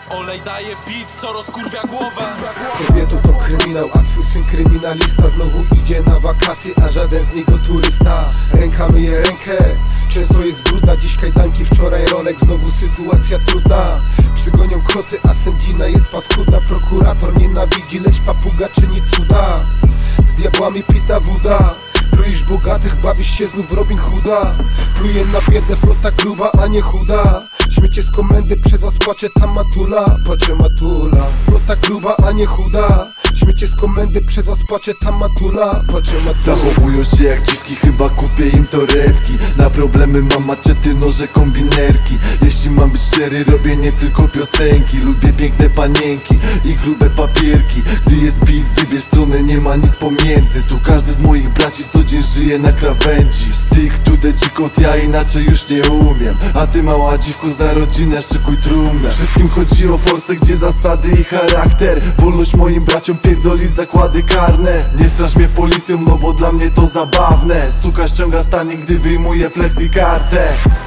Olej daje beat, co rozkurwia głowę. Kobieto to kryminał, a twój syn kryminalista. Znowu idzie na wakacje, a żaden z niego turysta. Ręka myje rękę, często jest brudna. Dziś kajdanki, wczoraj rolek, znowu sytuacja trudna. Psy gonią koty, a sędzina jest paskudna. Prokurator nienawidzi, lecz papuga czyni cuda. Z diabłami pita woda. Kroisz bogatych, bawisz się znów Robin Hooda. Pluje na biedę, flota gruba, a nie chuda. Śmiecie z komendy, przez was płacze ta matula. Płacze matula. Flota gruba, a nie chuda. Śmiecie z komendy, przez was płacze ta matula. Płacze matula. Zachowują się jak dziwki, chyba kupię im torebki. Na problemy mam maczety, noże, kombinerki. Jeśli mam być szczery, robię nie tylko piosenki. Lubię piękne panienki i grube papierki. Gdy jest beef, wybierz stronę, nie ma nic pomiędzy. Tu każdy z moich braci co dzień żyje na krawędzi. Stick to the dzikot, ja inaczej już nie umiem. A ty mała dziwko, za rodzinę szykuj trumnę. Wszystkim chodzi o forsę, gdzie zasady i charakter. Wolność moim braciom pierdolić zakłady karne. Nie straż mnie policją, no bo dla mnie to zabawne. Suka ściąga stanik, gdy wyjmuje flexikartę.